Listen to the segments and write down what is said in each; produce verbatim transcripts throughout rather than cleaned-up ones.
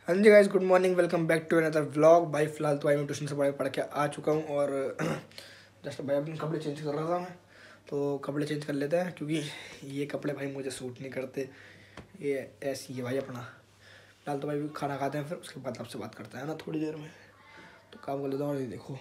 हाँ जी guys, good morning, welcome back to another vlog. भाई फिलहाल तो भाई मैं ट्यूशन से पढ़ पढ़ के आ चुका हूँ और जस्ट भाई अपने कपड़े चेंज कर रहा था मैं, तो कपड़े चेंज कर लेते हैं क्योंकि ये कपड़े भाई मुझे सूट नहीं करते। ये ऐसी है भाई अपना। फिलहाल तो भाई खाना खाते हैं, फिर उसके बाद आपसे बात करते हैं ना थोड़ी देर में। तो काम कर लेता हूँ और ये देखो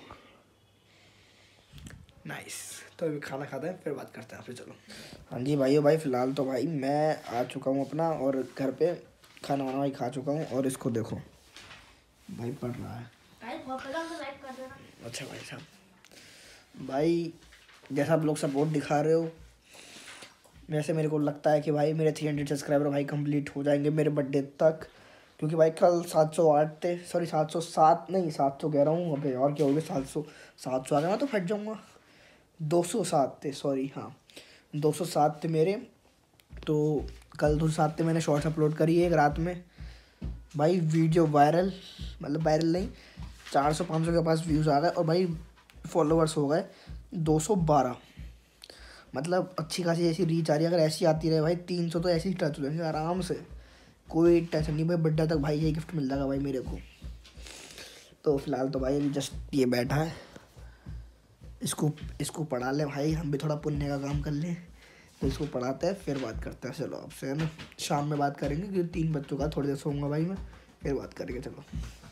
नाइस। तो अभी खाना खाते हैं फिर बात करते हैं आपसे। चलो हाँ जी भाइयों, भाई फ़िलहाल तो भाई मैं आ चुका हूँ अपना और घर पे खाना वाना भाई खा चुका हूँ और इसको देखो भाई पढ़ रहा है। अच्छा भाई साहब, भाई जैसा आप लोग सपोर्ट दिखा रहे हो वैसे मेरे को लगता है कि भाई मेरे तीन सौ सब्सक्राइबर भाई कंप्लीट हो जाएंगे मेरे बर्थडे तक, क्योंकि भाई कल सात सौ आठ थे, सॉरी सात सौ सात नहीं सात सौ कह रहा हूँ। अबे और क्या हो गया, सात सौ सात सौ आ गया मैं तो फट जाऊँगा। दो सौ सात थे, सॉरी हाँ दो सौ सात थे मेरे। तो कल दो सौ सात थे, मैंने शॉर्ट्स अपलोड करी है एक रात में भाई, वीडियो वायरल, मतलब वायरल नहीं, चार सौ पाँच सौ के पास व्यूज़ आ गए और भाई फॉलोअर्स हो गए दो सौ बारह। मतलब अच्छी खासी ऐसी रीच आ रही है। अगर ऐसी आती रहे भाई तीन सौ तो ऐसे ही टच हो जाएंगे आराम से, कोई टेंशन नहीं भाई। बर्थडे तक भाई ये गिफ्ट मिल जाएगा भाई मेरे को। तो फिलहाल तो भाई अभी जस्ट ये बैठा है, इसको इसको पढ़ा ले भाई, हम भी थोड़ा पुण्य का काम कर लें। तो इसको पढ़ाते हैं फिर बात करते हैं। चलो आपसे है ना शाम में बात करेंगे क्योंकि तीन बच्चों का थोड़ी देर सोऊंगा भाई मैं, फिर बात करेंगे। चलो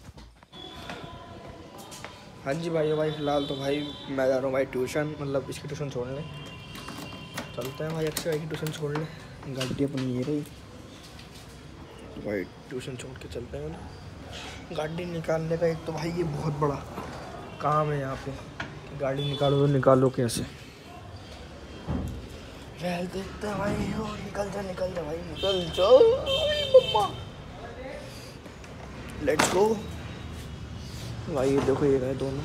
हाँ जी भाई भाई फ़िलहाल तो भाई मैं जा रहा हूँ भाई ट्यूशन, मतलब इसकी ट्यूशन छोड़ने चलते हैं भाई। अक्षय भाई की ट्यूशन छोड़ लें, गाड़ी अपनी ये रही भाई, ट्यूशन छोड़ के चलते हैं ना। गाड़ी निकालने का एक तो भाई ये बहुत बड़ा काम है यहाँ पे, गाड़ी निकालो तो निकालो कैसे। वेल देखते हैं भाई, ओ निकल जा निकल जा भाई निकल जाओ मम्मा, लेट्स गो भाई। ये देखो ये गए दोनों।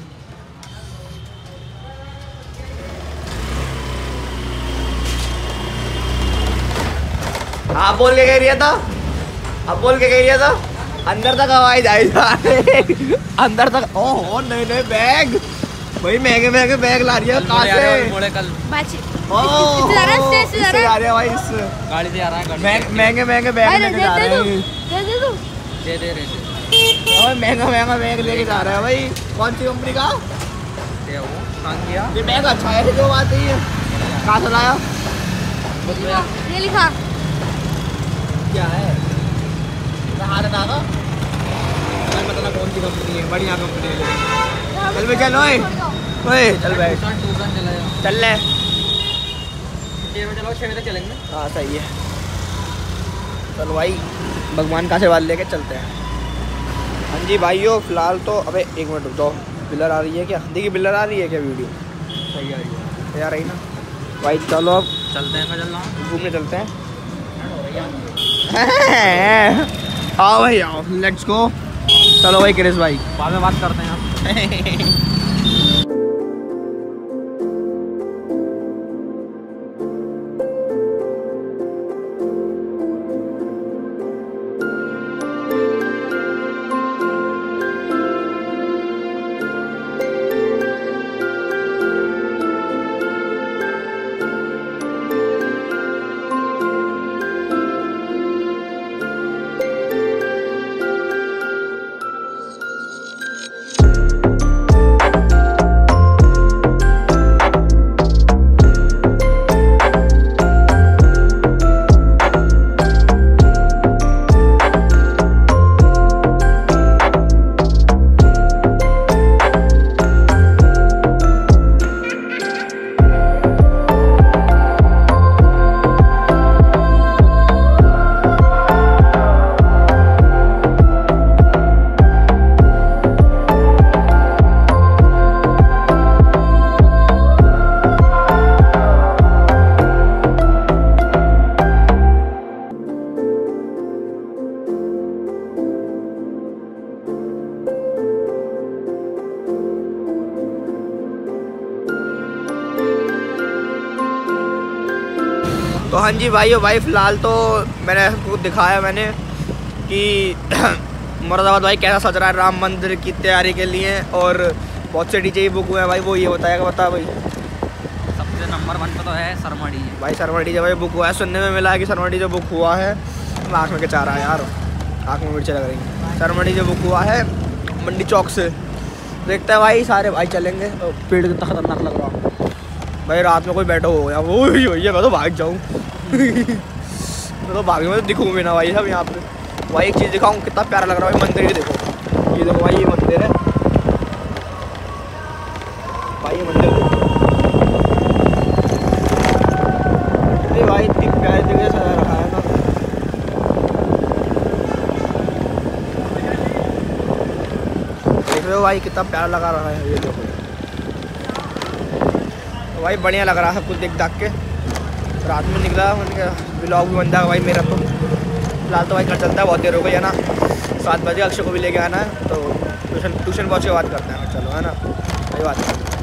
हाँ बोल के कह रही था, अब बोल के कह रही था अंदर तक हवाई जाए अंदर तक। ओह नहीं नहीं बैग भाई, महंगे महंगे बैग ला रही है कहाँ से? कल ओह इससे जा रहे हैं भाई, इस गाड़ी से आ रहा है, महंगे महंगे बैग लेके जा रहे हैं। दे दे दे और महंगा महंगा बैग लेके जा रहा है भाई। कौन सी कंपनी का ये वो कहाँ किया? ये बैग अच्छा है, जो बात है कहाँ से लाया? ये लिखा क्या है? हाथ हटा मतलब कौन सी कंपनी है? बढ़िया कंपनी है। चल भाई चल ओए ओए चल बैठ चल ले, चलो छः बजे तक चलेंगे। हाँ सही है, चलो भाई भगवान का आशीर्वाद लेके चलते हैं। हाँ जी भाइयों फ़िलहाल तो अबे एक मिनट रुक जाओ, बिलर आ रही है क्या? देखिए बिलर आ रही है क्या? वीडियो सही आ रही है, सही आ रही ना भाई। चलो अब चलते हैं, चलना घूमने चलते हैं। आओ भाई आओ, लेट्स गो। चलो भाई क्रिस भाई बाद में बात करते हैं आप। तो हाँ जी भाइयों भाई फ़िलहाल तो मैंने आपको दिखाया मैंने कि मुरादाबाद भाई कैसा सज रहा है राम मंदिर की तैयारी के लिए, और बहुत से डीजे बुक हुए हैं भाई। वो ये बताएगा, बता भाई। सबसे नंबर वन पे तो है शर्मा डीजे भाई। शर्मा डीजे भाई बुक हुआ है, सुनने में मिला है कि शर्मा डीजे बुक हुआ है। लास्ट में क्या चाह रहा है यार, आँख में मिर्ची लग रही। सरमड़ी जो बुक हुआ है मंडी चौक से, देखते हैं भाई सारे भाई चलेंगे। तो पेड़ कितना खतरनाक लग रहा भाई, रात में कोई बैठा हो या वो ही है, मैं तो भाग जाऊँ मैं तो भाग मैं तो दिखूँ भी ना भाई सब यहाँ पे। भाई एक चीज़ दिखाऊँ कितना प्यारा लग रहा है भाई, मंदिर ही देखो, ये देखो भाई ये मंदिर है भाई, ये मंदिर देखो भाई, इतनी प्यारी तरीके से सजा रखा है ना। देख रहे हो भाई कितना प्यारा लगा रहा है, ये देखो तो भाई बढ़िया लग रहा है सब कुछ देख दाख के। रात में निकला मैंने ब्लॉग भी बन जाएगा भाई मेरा। तो फिलहाल तो भाई घर चलता है, बहुत देर हो गई है ना, सात बजे अक्षय को भी लेके आना है, तो ट्यूशन ट्यूशन पहुँच के बात करते हैं। चलो है ना वही बात करते हैं।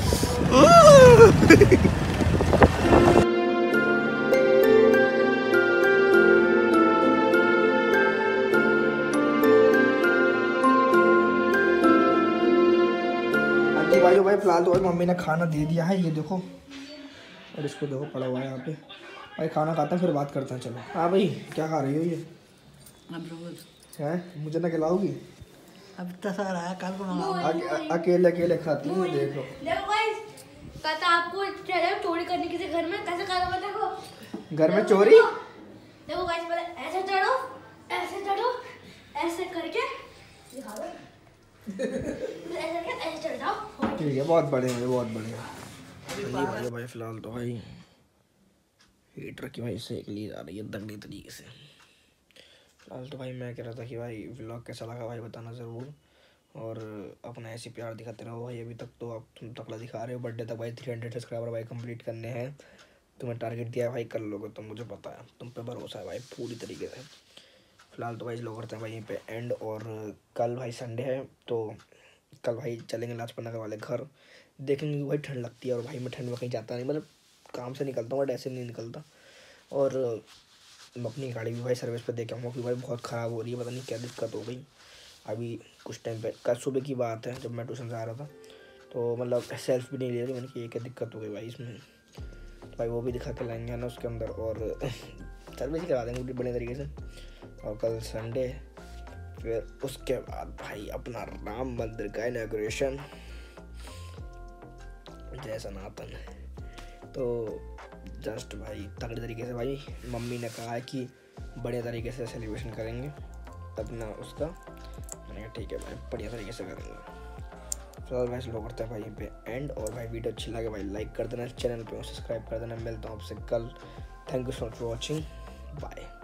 भाई भाई फिलहाल तो भाई मम्मी ने खाना दे दिया है, ये देखो, और इसको देखो पड़ा हुआ है यहाँ पे। भाई खाना खाता है फिर बात करते हैं। चलो हाँ भाई क्या खा रही हो ये? है मुझे ना खिलाओगी? अब तो सारा है कल को अकेले अकेले खाती हूँ, देखो देखो गाइस, कहता आपको चोरी करने किसी घर में कैसे करा? देखो घर में चोरी। देखो गाइस पहले ऐसे चढ़ो, ऐसे चढ़ो, ऐसे करके दिखा दो, ऐसे करके ऐसे चढ़ जाओ। ठीक है बहुत बढ़िया भाई, बहुत बढ़िया। भाई भाई भाई फिलहाल तो भाई हीटर की भाई सेक ली जा रही है तगड़ी तरीके से। फिलहाल तो भाई मैं कह रहा था कि भाई व्लॉग कैसा लगा भाई बताना ज़रूर, और अपना ऐसे प्यार दिखाते रहो भाई। अभी तक तो आप तुम तकला दिखा रहे हो, बर्थडे तक भाई थ्री हंड्रेड सब्सक्राइबर भाई कंप्लीट करने हैं। तुम्हें टारगेट दिया है भाई, कर लोगे तो मुझे पता है, तुम पे भरोसा है भाई पूरी तरीके से। फिलहाल तो भाई लोग करते हैं भाई यहीं पे एंड, और कल भाई संडे है तो कल भाई चलेंगे लाजपत नगर वाले घर, देखेंगे भाई ठंड लगती है, और भाई मैं ठंड में कहीं जाता नहीं, मतलब काम से निकलता हूँ बट ऐसे नहीं निकलता। और मैं अपनी गाड़ी भी भाई सर्विस पे देके आऊँगा क्योंकि भाई बहुत ख़राब हो रही है, पता नहीं क्या दिक्कत हो गई। अभी कुछ टाइम पे कल सुबह की बात है जब मैं ट्यूशन से आ रहा था, तो मतलब सेल्फ भी नहीं ले रही, मैंने कि ये क्या दिक्कत हो गई भाई इसमें। तो भाई वो भी दिखा के लाएंगे ना उसके अंदर, और सर्विस ही करा देंगे बढ़िया तरीके से। और कल संडे, फिर उसके बाद भाई अपना राम मंदिर का इनॉग्रेशन, जय सनातन। तो जस्ट भाई तगड़े तरीके से भाई मम्मी ने कहा है कि बढ़िया तरीके से सेलिब्रेशन करेंगे अपना उसका। मैंने कहा ठीक है भाई बढ़िया तरीके से करेंगे। फिलहाल भाई स्लो करते हैं भाई पे एंड, और भाई वीडियो अच्छी लगे भाई लाइक कर देना, चैनल पे सब्सक्राइब कर देना। मिलता हूँ आपसे कल। Thank you so much for watching, bye.